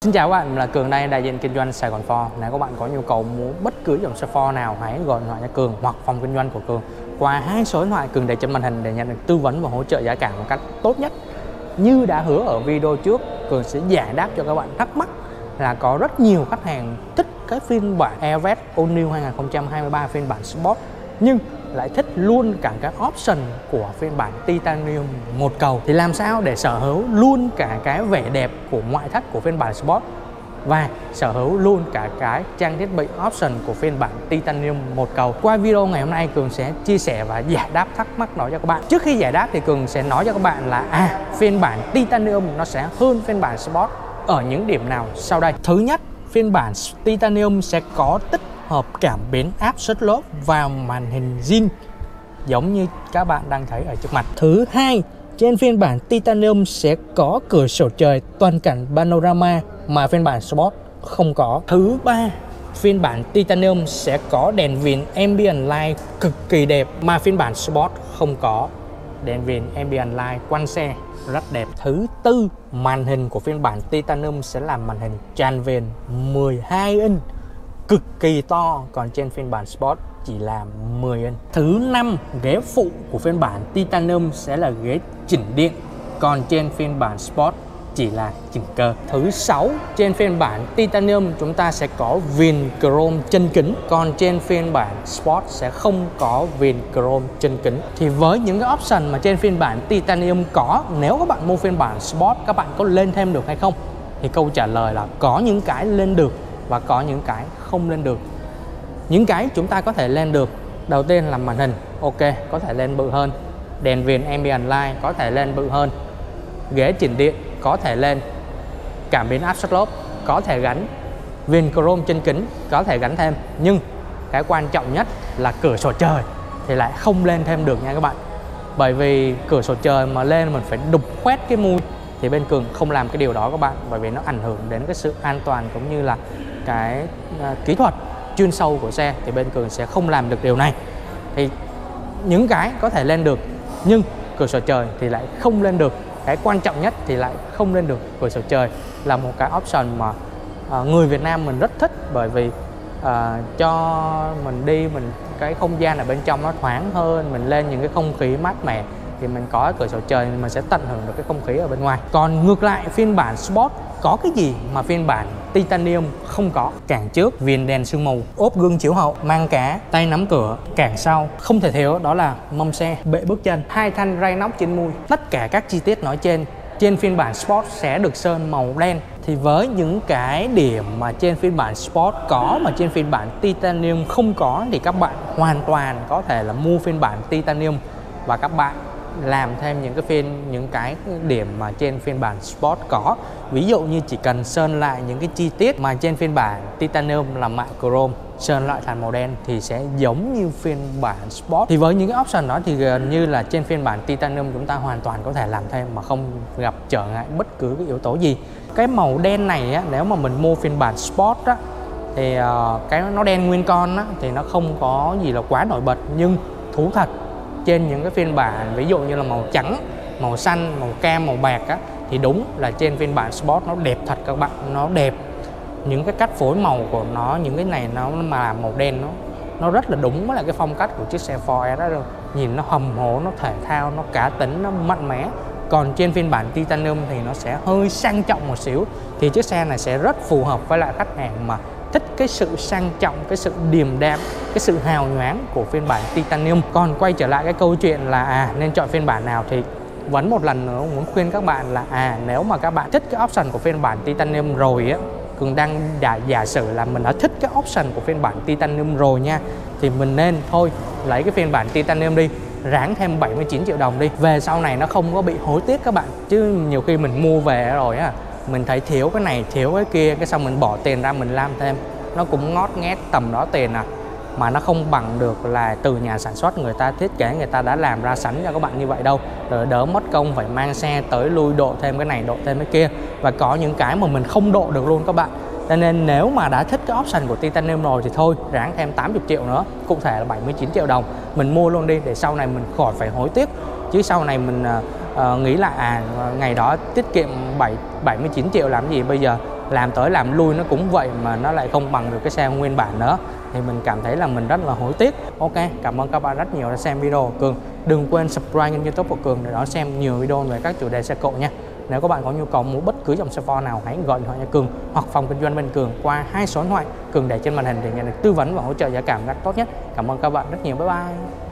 Xin chào các bạn, mình là Cường đây, đại diện kinh doanh Sài Gòn Ford. Nếu các bạn có nhu cầu muốn bất cứ dòng xe Ford nào, hãy gọi điện thoại cho Cường hoặc phòng kinh doanh của Cường qua hai số điện thoại Cường để trên màn hình để nhận được tư vấn và hỗ trợ giá cả một cách tốt nhất. Như đã hứa ở video trước, Cường sẽ giải đáp cho các bạn thắc mắc là có rất nhiều khách hàng thích cái phiên bản Everest All New 2023 phiên bản Sport nhưng lại thích luôn cả cái option của phiên bản Titanium một cầu. Thì làm sao để sở hữu luôn cả cái vẻ đẹp của ngoại thất của phiên bản Sport và sở hữu luôn cả cái trang thiết bị option của phiên bản Titanium một cầu. Qua video ngày hôm nay, Cường sẽ chia sẻ và giải đáp thắc mắc đó cho các bạn. Trước khi giải đáp thì Cường sẽ nói cho các bạn là phiên bản Titanium nó sẽ hơn phiên bản Sport ở những điểm nào sau đây. Thứ nhất, phiên bản Titanium sẽ có tích hợp cảm biến áp suất lốp vào màn hình zin giống như các bạn đang thấy ở trước mặt. Thứ hai, trên phiên bản Titanium sẽ có cửa sổ trời toàn cảnh panorama mà phiên bản Sport không có. Thứ ba, phiên bản Titanium sẽ có đèn viền ambient light cực kỳ đẹp mà phiên bản Sport không có. Đèn viền ambient light quanh xe rất đẹp. Thứ tư, màn hình của phiên bản Titanium sẽ là màn hình tràn viền 12 inch cực kỳ to, còn trên phiên bản Sport chỉ là 10 inch. Thứ năm, ghế phụ của phiên bản Titanium sẽ là ghế chỉnh điện, còn trên phiên bản Sport chỉ là chỉnh cơ. Thứ sáu, trên phiên bản Titanium chúng ta sẽ có viền chrome chân kính, còn trên phiên bản Sport sẽ không có viền chrome chân kính. Thì với những cái option mà trên phiên bản Titanium có, nếu các bạn mua phiên bản Sport các bạn có lên thêm được hay không? Thì câu trả lời là có những cái lên được và có những cái không lên được. Những cái chúng ta có thể lên được, đầu tiên là màn hình, ok, có thể lên bự hơn. Đèn viền ambient light có thể lên bự hơn. Ghế chỉnh điện có thể lên. Cảm biến áp suất lốp có thể gắn. Viền chrome chân kính có thể gắn thêm. Nhưng cái quan trọng nhất là cửa sổ trời thì lại không lên thêm được nha các bạn. Bởi vì cửa sổ trời mà lên mình phải đục khoét cái mui, thì bên Cường không làm cái điều đó các bạn, bởi vì nó ảnh hưởng đến cái sự an toàn cũng như là cái kỹ thuật chuyên sâu của xe, thì bên Cường sẽ không làm được điều này. Thì những cái có thể lên được nhưng cửa sổ trời thì lại không lên được. Cái quan trọng nhất thì lại không lên được cửa sổ trời là một cái option mà người Việt Nam mình rất thích, bởi vì cho mình đi cái không gian ở bên trong nó thoáng hơn, mình lên những cái không khí mát mẻ thì mình có cửa sổ trời mình sẽ tận hưởng được cái không khí ở bên ngoài. Còn ngược lại, phiên bản Sport có cái gì mà phiên bản Titanium không có? Cản trước viền đèn sương mù, ốp gương chiếu hậu, mang cá, tay nắm cửa. Cản sau không thể thiếu đó là mâm xe, bệ bước chân, hai thanh ray nóc trên mui. Tất cả các chi tiết nói trên phiên bản Sport sẽ được sơn màu đen. Thì với những cái điểm mà trên phiên bản Sport có mà trên phiên bản Titanium không có, thì các bạn hoàn toàn có thể là mua phiên bản Titanium và các bạn làm thêm những cái điểm mà trên phiên bản Sport có. Ví dụ như chỉ cần sơn lại những cái chi tiết mà trên phiên bản Titanium là matte chrome, sơn lại thành màu đen thì sẽ giống như phiên bản Sport. Thì với những cái option đó thì gần như là trên phiên bản Titanium chúng ta hoàn toàn có thể làm thêm mà không gặp trở ngại bất cứ cái yếu tố gì. Cái màu đen này á, nếu mà mình mua phiên bản Sport á, thì cái nó đen nguyên con á, thì nó không có gì là quá nổi bật, nhưng thú thật trên những cái phiên bản ví dụ như là màu trắng, màu xanh, màu cam, màu bạc á, thì đúng là trên phiên bản Sport nó đẹp thật các bạn, nó đẹp. Những cái cách phối màu của nó, những cái này nó mà màu đen nó rất là đúng với lại cái phong cách của chiếc xe Ford đó. Nhìn nó hầm hố, nó thể thao, nó cá tính, nó mạnh mẽ. Còn trên phiên bản Titanium thì nó sẽ hơi sang trọng một xíu. Thì chiếc xe này sẽ rất phù hợp với lại khách hàng mà thích cái sự sang trọng, cái sự điềm đạm, cái sự hào nhoáng của phiên bản Titanium. Còn quay trở lại cái câu chuyện là nên chọn phiên bản nào, thì vẫn một lần nữa muốn khuyên các bạn là nếu mà các bạn thích cái option của phiên bản Titanium rồi á, Cường đang giả sử là mình đã thích cái option của phiên bản Titanium rồi nha, thì mình nên thôi lấy cái phiên bản Titanium đi, ráng thêm 79 triệu đồng đi, về sau này nó không có bị hối tiếc các bạn. Chứ nhiều khi mình mua về rồi á, mình thấy thiếu cái này, thiếu cái kia, cái xong mình bỏ tiền ra mình làm thêm, nó cũng ngót nghét tầm đó tiền mà nó không bằng được là từ nhà sản xuất người ta thiết kế, người ta đã làm ra sẵn cho các bạn như vậy đâu. Rồi đỡ mất công phải mang xe tới lui độ thêm cái này, độ thêm cái kia, và có những cái mà mình không độ được luôn các bạn. Cho nên nếu mà đã thích cái option của Titanium rồi thì thôi ráng thêm 80 triệu nữa, cụ thể là 79 triệu đồng mình mua luôn đi, để sau này mình khỏi phải hối tiếc. Chứ sau này mình nghĩ lại ngày đó tiết kiệm 79 triệu làm gì, bây giờ làm tới làm lui nó cũng vậy mà nó lại không bằng được cái xe nguyên bản nữa, thì mình cảm thấy là mình rất là hối tiếc. Ok, cảm ơn các bạn rất nhiều đã xem video của Cường. Đừng quên subscribe kênh YouTube của Cường để đón xem nhiều video về các chủ đề xe cộ nha. Nếu các bạn có nhu cầu mua bất cứ dòng xe Ford nào, hãy gọi điện thoại cho Cường hoặc phòng kinh doanh bên Cường qua 2 số điện thoại Cường để trên màn hình để nhận được tư vấn và hỗ trợ giá cả một cách tốt nhất. Cảm ơn các bạn rất nhiều. Bye bye.